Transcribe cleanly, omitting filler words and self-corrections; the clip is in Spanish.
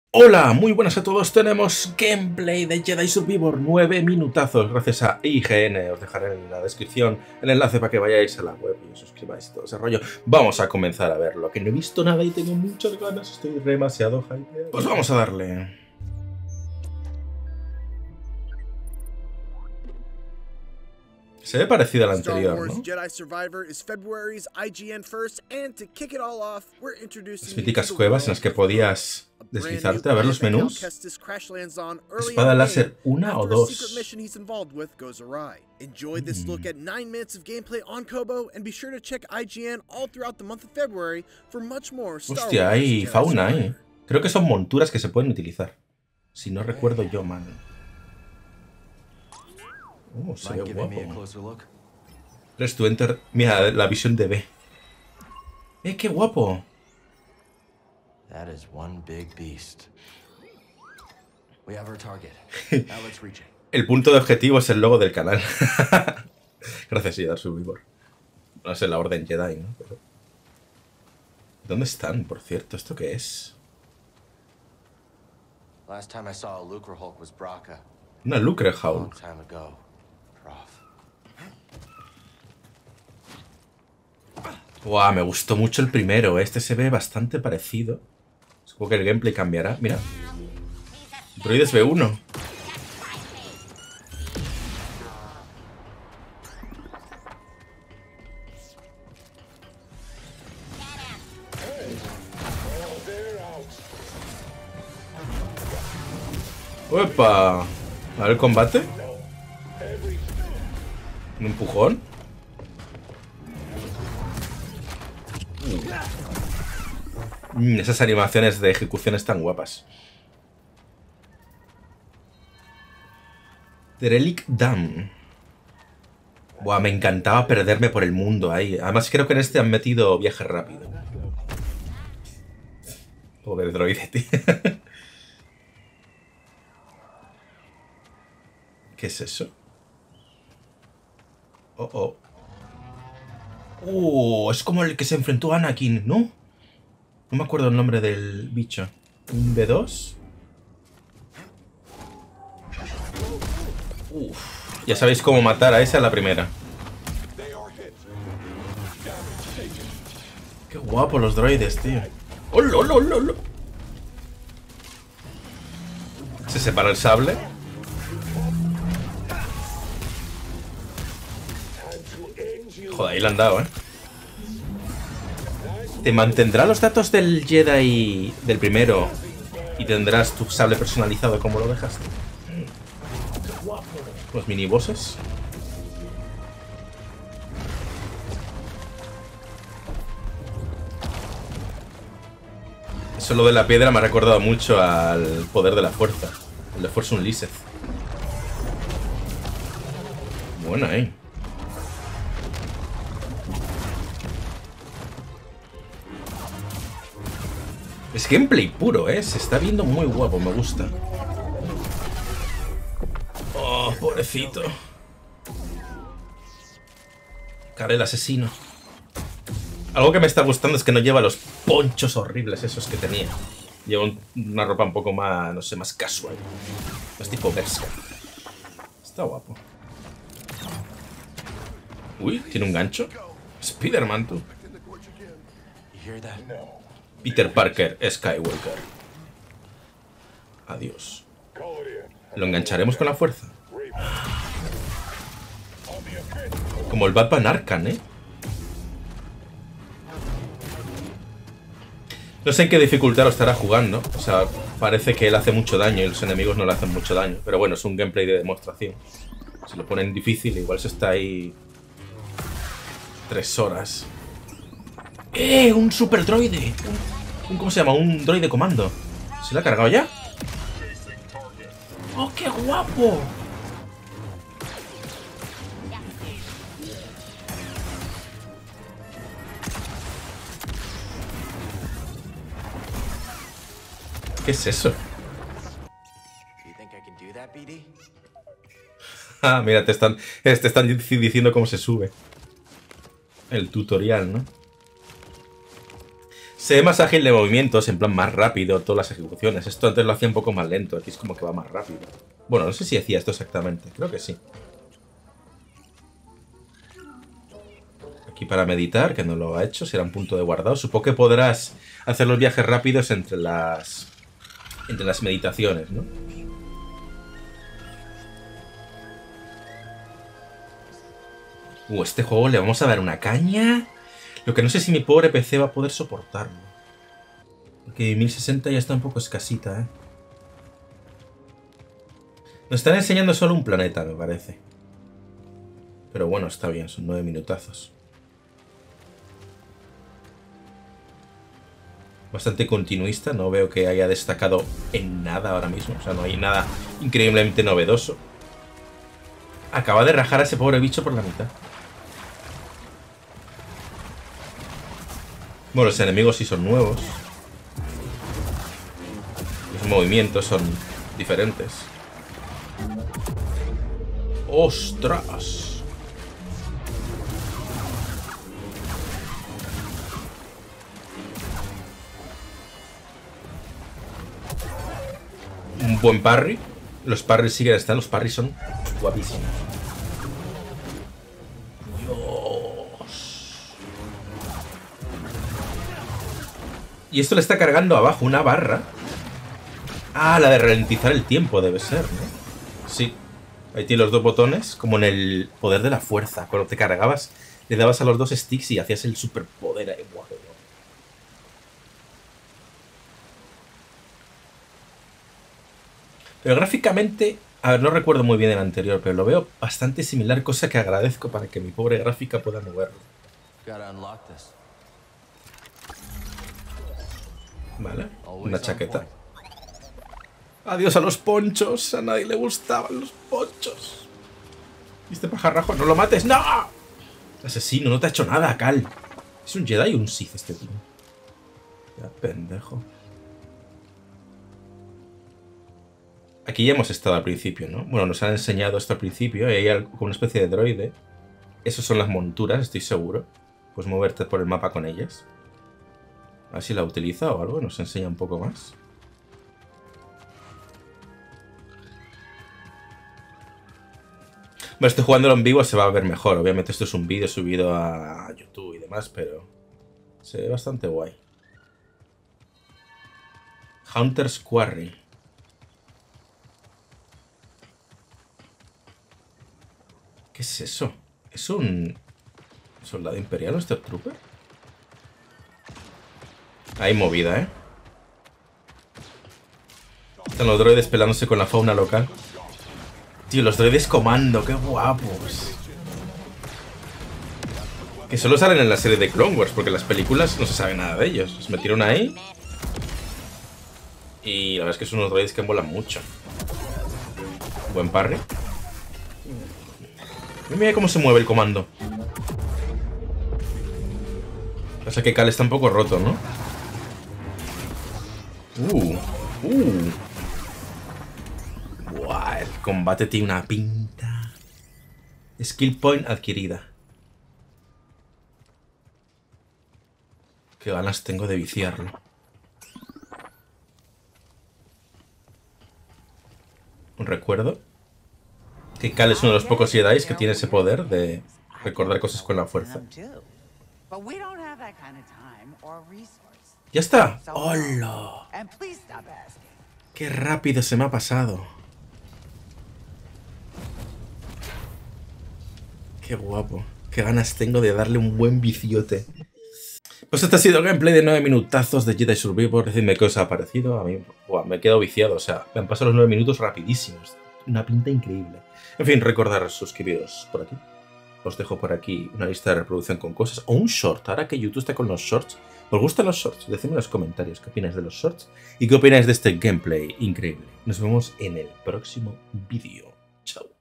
Hola, muy buenas a todos. Tenemos gameplay de Jedi Survivor, 9 minutazos, gracias a IGN. Os dejaré en la descripción el enlace para que vayáis a la web y os suscribáis y todo ese rollo. Vamos a comenzar a verlo, que no he visto nada y tengo muchas ganas, estoy demasiado hypeado. Pues vamos a darle. Se ve parecido al anterior, ¿no? Las míticas cuevas en las que podías deslizarte a ver los menús. Espada láser 1 o 2. Hostia, hay fauna ahí. Creo que son monturas que se pueden utilizar. Si no recuerdo yo mal. Se ve guapo. Press to enter. Mira, la visión de B. ¡Qué guapo! El punto de objetivo es el logo del canal. Gracias, Jedi Survivor. No sé, la Orden Jedi, ¿no? Pero... ¿dónde están, por cierto? ¿Esto qué es? Una Lucrehulk. Wow, me gustó mucho el primero. Este se ve bastante parecido. Supongo que el gameplay cambiará. Mira. Droides B1. ¡Uepa! A ver el combate. Un empujón. Esas animaciones de ejecución están guapas. Derelict Dam. Buah, me encantaba perderme por el mundo ahí. Además creo que en este han metido viaje rápido. Pobre droide, tío. ¿Qué es eso? Es como el que se enfrentó a Anakin, ¿no? No me acuerdo el nombre del bicho. ¿Un B2? Ya sabéis cómo matar a esa a la primera. Qué guapo los droides, tío. ¡Hola, hola, hola, hola! Se separa el sable. Joder, ahí le han dado, ¿eh? Te mantendrá los datos del Jedi del primero y tendrás tu sable personalizado como lo dejaste. Los minibosses. Eso lo de la piedra me ha recordado mucho al poder de la fuerza. El de Force Unleashed. Bueno, Es gameplay puro, se está viendo muy guapo, me gusta. Oh, pobrecito. Cara el asesino. Algo que me está gustando es que no lleva los ponchos horribles esos que tenía. Lleva una ropa un poco más, no sé, más casual. Más tipo Berska. Está guapo. Uy, tiene un gancho. Spider-Man, tú. Peter Parker, Skywalker. Adiós. ¿Lo engancharemos con la fuerza? Como el Batman Arkham, No sé en qué dificultad lo estará jugando. O sea, parece que él hace mucho daño y los enemigos no le hacen mucho daño. Pero bueno, es un gameplay de demostración. Si lo ponen difícil, igual se está ahí 3 horas. ¡Un super droide! ¿Cómo se llama? Un droide comando. ¿Se lo ha cargado ya? ¡Oh, qué guapo! ¿Qué es eso? Ah, mira, te están diciendo cómo se sube. El tutorial, ¿no? Se ve más ágil de movimientos, en plan más rápido, todas las ejecuciones. Esto antes lo hacía un poco más lento, aquí es como que va más rápido. Bueno, no sé si hacía esto exactamente, creo que sí. Aquí para meditar, que no lo ha hecho, será un punto de guardado. Supongo que podrás hacer los viajes rápidos entre las meditaciones, ¿no? Este juego le vamos a dar una caña. Lo que no sé si mi pobre PC va a poder soportarlo. Porque 1060 ya está un poco escasita, ¿eh? Nos están enseñando solo un planeta, me parece. Pero bueno, está bien, son 9 minutazos. Bastante continuista, no veo que haya destacado en nada ahora mismo. O sea, no hay nada increíblemente novedoso. Acaba de rajar a ese pobre bicho por la mitad. Bueno, los enemigos sí son nuevos. Los movimientos son diferentes. ¡Ostras! Un buen parry. Los parries siguen estando. Los parries son guapísimos. Y esto le está cargando abajo una barra. Ah, la de ralentizar el tiempo debe ser, ¿no? Sí. Ahí tiene los dos botones, como en el poder de la fuerza. Cuando te cargabas, le dabas a los dos sticks y hacías el superpoder ahí. Buah, pero gráficamente, a ver, no recuerdo muy bien el anterior, pero lo veo bastante similar, cosa que agradezco para que mi pobre gráfica pueda moverlo. Vale, una chaqueta. Adiós a los ponchos. A nadie le gustaban los ponchos. ¿Y este pajarrajo? ¡No lo mates! ¡No! Asesino, no te ha hecho nada, Cal. ¿Es un Jedi o un Sith este tío? Ya, pendejo. Aquí ya hemos estado al principio, ¿no? Bueno, nos han enseñado esto al principio. Y hay como una especie de droide. Esas son las monturas, estoy seguro. Puedes moverte por el mapa con ellas. A ver si la utiliza o algo. Nos enseña un poco más. Bueno, estoy jugándolo en vivo, se va a ver mejor. Obviamente esto es un vídeo subido a YouTube y demás, pero se ve bastante guay. Hunter's Quarry. ¿Qué es eso? ¿Es un soldado imperial, un Stormtrooper? Hay movida, ¿eh? Están los droides pelándose con la fauna local. Tío, los droides comando, qué guapos. Que solo salen en la serie de Clone Wars, porque en las películas no se sabe nada de ellos. Los metieron ahí. Y la verdad es que son unos droides que molan mucho. Buen parry. Mira cómo se mueve el comando. Pasa que Cal está un poco roto, ¿no? Buah, el combate tiene una pinta. Skill point adquirida. Qué ganas tengo de viciarlo. Un recuerdo. Que Cal es uno de los pocos Jedi que tiene ese poder de recordar cosas con la fuerza. ¡Ya está! ¡Hola! ¡Qué rápido se me ha pasado! ¡Qué guapo! ¡Qué ganas tengo de darle un buen viciote! Pues este ha sido el gameplay de 9 minutazos de Jedi Survivor. Decidme qué os ha parecido. A mí me he quedado viciado. O sea, me han pasado los 9 minutos rapidísimos. Una pinta increíble. En fin, recordad suscribiros por aquí. Os dejo por aquí una lista de reproducción con cosas. O un short. Ahora que YouTube está con los shorts. ¿Os gustan los shorts? Decidme en los comentarios qué opináis de los shorts. Y qué opináis de este gameplay increíble. Nos vemos en el próximo vídeo. Chao.